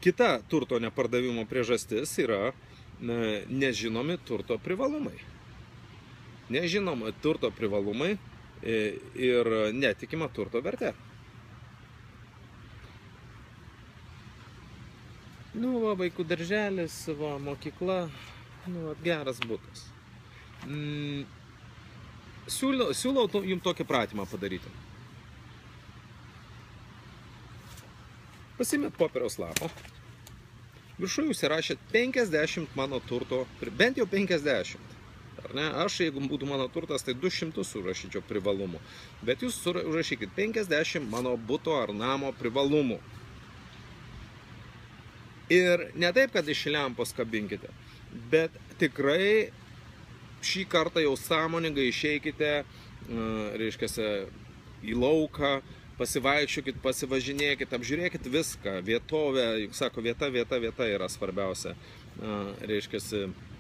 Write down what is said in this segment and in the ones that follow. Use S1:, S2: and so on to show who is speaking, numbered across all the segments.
S1: Kita turto nepardavimo priežastis yra nežinomi turto privalumai. Nežinoma turto privalumai ir netikima turto vertė. Nu, va, vaikų darželis, va, mokykla, nu, va, geras butas. Siūlau jums tokį pratimą padaryti. Pasimėt popieriaus lapo. Viršuje jūs įrašėt 50 mano turto, bent jau 50. Ar ne? Aš, jeigu būtų mano turtas, tai 200 surašyčiau privalumų. Bet jūs užrašykit 50 mano buto ar namo privalumų. Ir ne taip, kad iš lempos kabinkite, bet tikrai šį kartą jau sąmoningai išeikite, reiškia, į lauką, pasivaikščiokit, pasivažinėkit, apžiūrėkit viską, vietovę, juk sako, vieta yra svarbiausia, reiškia,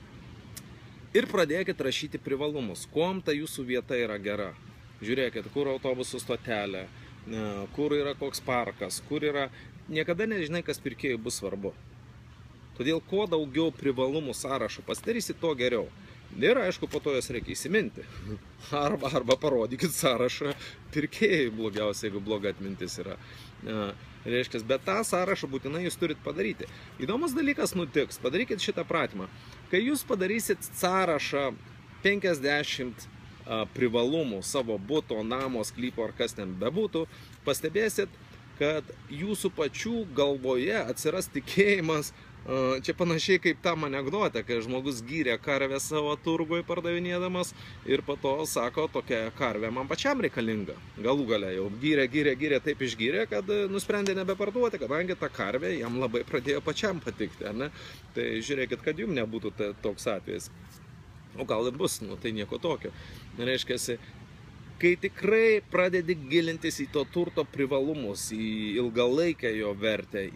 S1: ir pradėkit rašyti privalumus, kuom ta jūsų vieta yra gera. Žiūrėkit, kur autobusų stotelė, kur yra koks parkas, kur yra, niekada nežinai, kas pirkėjui bus svarbu. Todėl, kuo daugiau privalumų sąrašų pasidarysit, to geriau. Ir aišku, po to jas reikia įsiminti. Arba parodykit sąrašą pirkėjai blogiausia, jeigu bloga atmintis yra. Reiškia, bet tą sąrašą būtinai jūs turit padaryti. Įdomus dalykas nutiks, padarykit šitą pratimą. Kai jūs padarysit sąrašą 50 privalumų savo buto, namo, sklypo ar kas ten bebūtų, pastebėsit, kad jūsų pačių galvoje atsiras tikėjimas. Čia panašiai kaip tam anekdote, kai žmogus gyrė karvę savo turgui pardavinėdamas ir po to sako, tokia karvė man pačiam reikalinga. Galų gale jau gyrė, taip išgyrė, kad nusprendė nebeparduoti, kadangi ta karvė jam labai pradėjo pačiam patikti. Ne? Tai žiūrėkit, kad jums nebūtų toks atvejis. O gal ir bus, nu, tai nieko tokio. Reiškia, kai tikrai pradedi gilintis į to turto privalumus, į ilgalaikę jo vertę,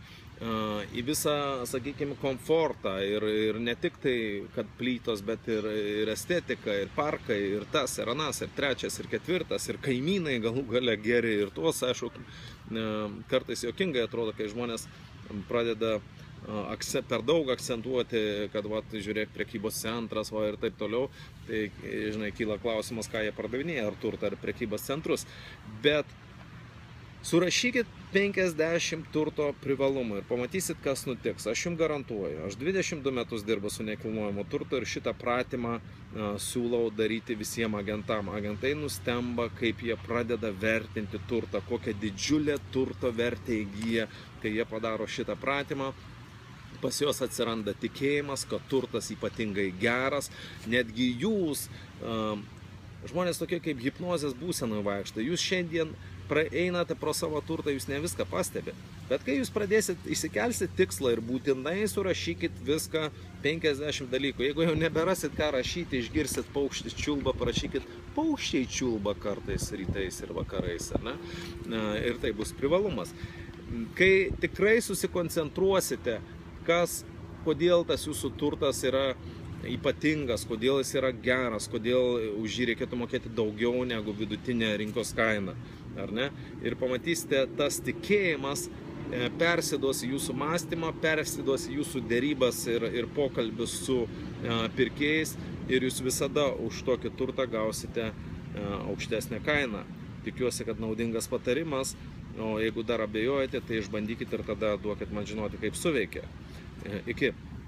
S1: į visą, sakykime, komfortą ir ne tik tai, kad plytos, bet ir estetika, ir parkai, ir tas, ir anas, ir trečias, ir ketvirtas, ir kaimynai galų gale geri, ir tuos, aišku, kartais juokingai atrodo, kai žmonės pradeda per daug akcentuoti, kad, va, žiūrėk, prekybos centras, va, ir taip toliau, tai, žinai, kyla klausimas, ką jie pardavinėja, ar turtą, ar prekybos centrus, bet surašykit 50 turto privalumų ir pamatysit, kas nutiks. Aš jums garantuoju, aš 22 metus dirbu su nekilnojamu turtu ir šitą pratimą siūlau daryti visiems agentam. Agentai nustemba, kaip jie pradeda vertinti turtą, kokią didžiulę turto vertę įgyja, kai jie padaro šitą pratimą. Pas juos atsiranda tikėjimas, kad turtas ypatingai geras, netgi jūs, žmonės tokie kaip hipnozės būsenoj vaikšto, jūs šiandien einate pro savo turtą, jūs ne viską pastebite. Bet kai jūs įsikelsit tikslą ir būtinai surašykit viską 50 dalykų, jeigu jau neberasit ką rašyti, išgirsit paukštis čiulba, parašykit paukščiai čiulba kartais rytais ir vakarais, ne? Ir tai bus privalumas. Kai tikrai susikoncentruosite, kodėl tas jūsų turtas yra ypatingas, kodėl jis yra geras, kodėl už jį reikėtų mokėti daugiau negu vidutinė rinkos kaina, ar ne? Ir pamatysite, tas tikėjimas persiduos į jūsų mąstymą, persiduos į jūsų derybas ir pokalbius su pirkėjais ir jūs visada už tokį turtą gausite aukštesnę kainą. Tikiuosi, kad naudingas patarimas, o jeigu dar abejojate, tai išbandykite ir tada duokit man žinoti, kaip suveikia. Iki.